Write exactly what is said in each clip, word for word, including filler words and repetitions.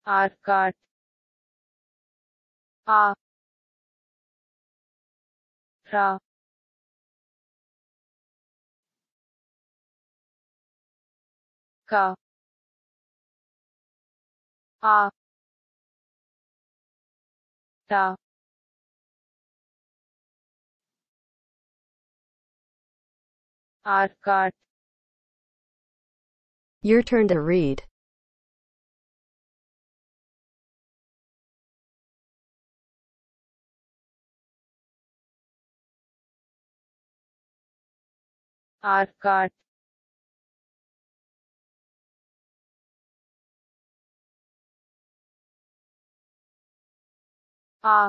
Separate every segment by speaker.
Speaker 1: आर्काट आ रा का आ टा Arcot
Speaker 2: Your turn to read.
Speaker 1: Arcot आ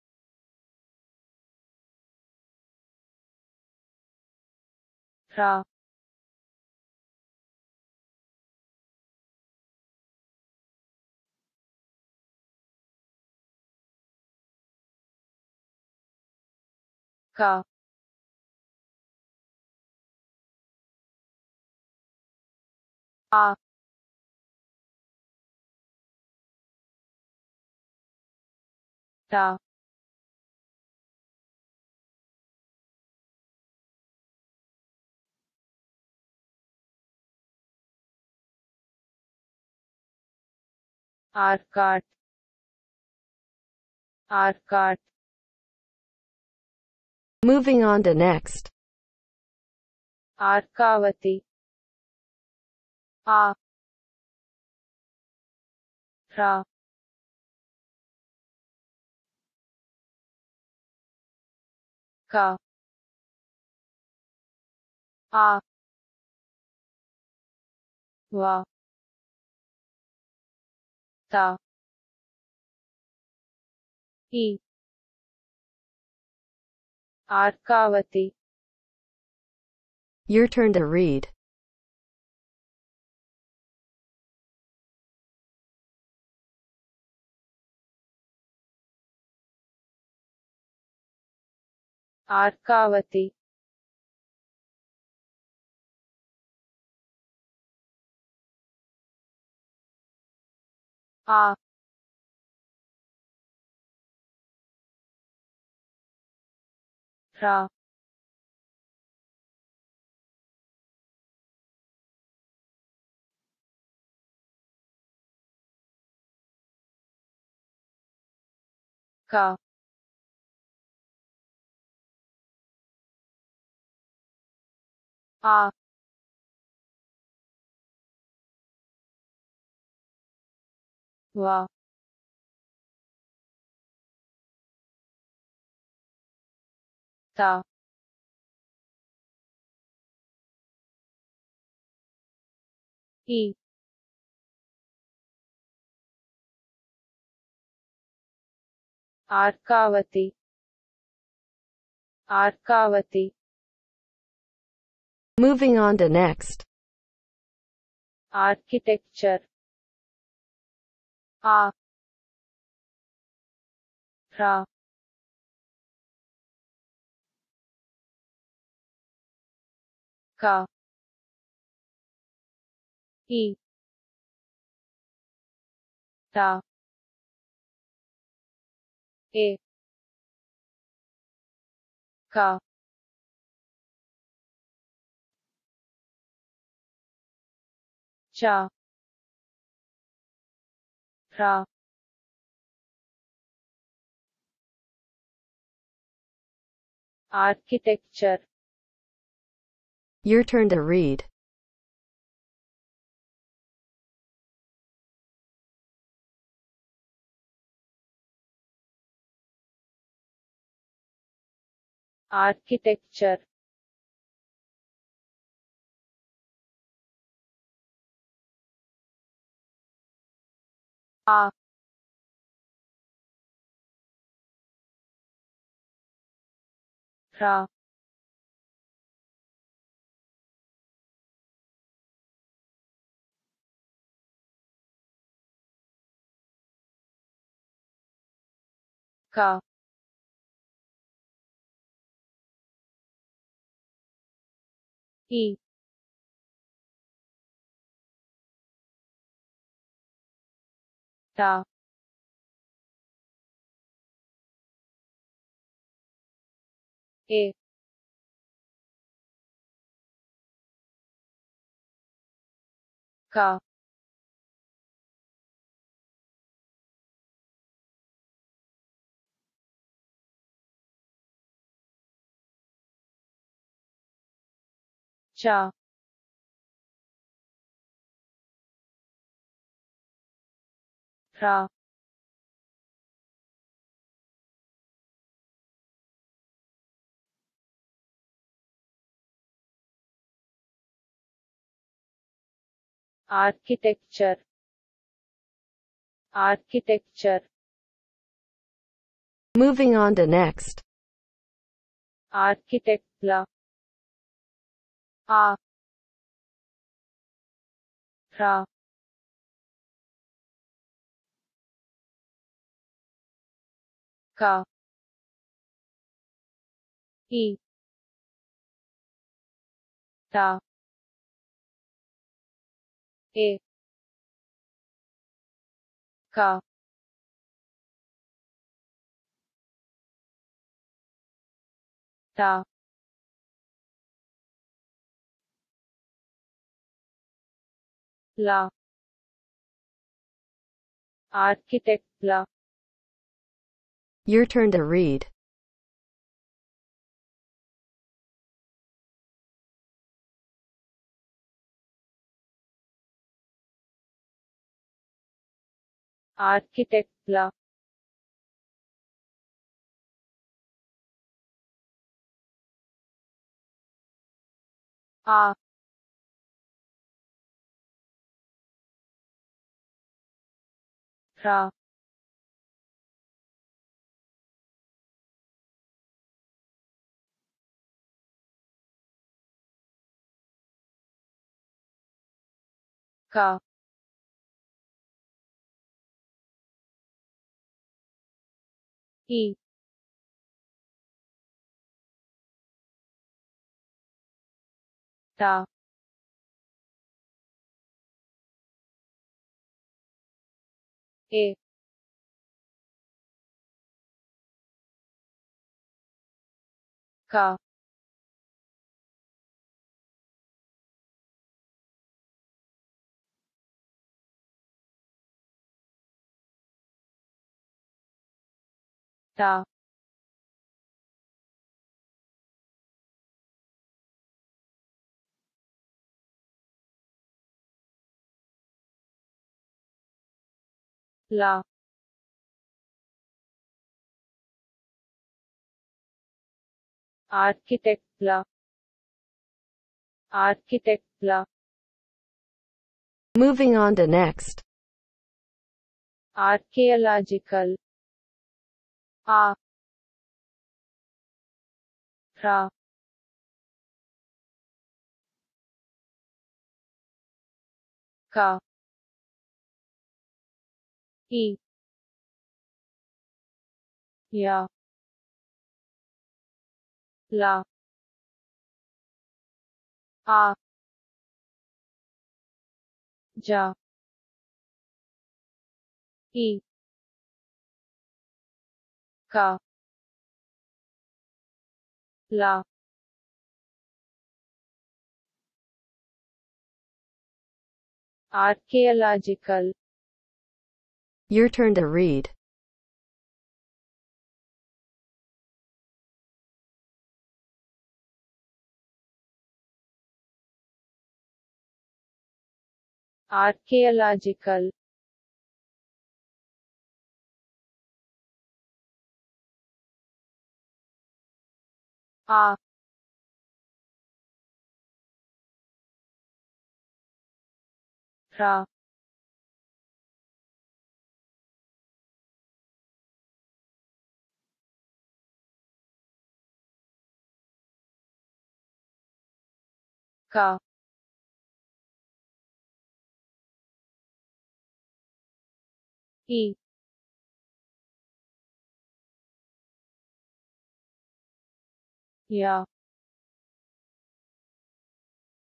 Speaker 1: रा का आ टा Arcot Arcot
Speaker 2: Moving on to next.
Speaker 1: आर्कावती आ रा का आ वा ता ई आर्कावती
Speaker 2: Your turn to read.
Speaker 1: आर्कावती आ रा का आ वा ता ई Arkavathi Arkavathi
Speaker 2: Moving on to next.
Speaker 1: Architecture आ रा का ई टा ए का चा रा architecture
Speaker 2: Your turn to read.
Speaker 1: Architecture आ रा का ई ta, e, ka, cha, ra, architecture, architecture,
Speaker 2: Moving on to next.
Speaker 1: architect, la, a, ra, ka, i, ta, e, ka, ta, la, architect, la,
Speaker 2: Your turn to read.
Speaker 1: architect, la, a, ra, ka, i, ta, e, ka, ta, la, architect, la, architect, la,
Speaker 2: Moving on to next.
Speaker 1: archaeological, a, ra, ka, i, ya, la, a, ja, i, ka, la, archaeological,
Speaker 2: Your turn to read.
Speaker 1: archaeological, a, ra, ka, i, ya,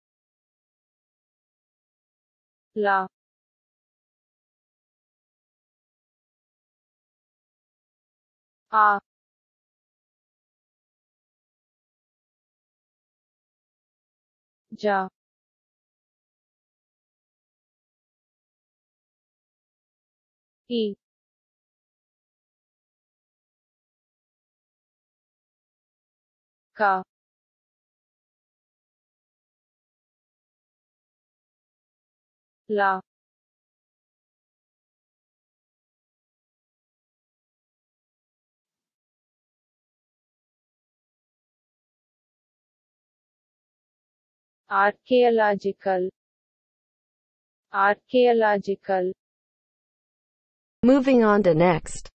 Speaker 1: la, A. Ja. E. Ka. La. Archaeological. Archaeological.
Speaker 2: Moving on to next.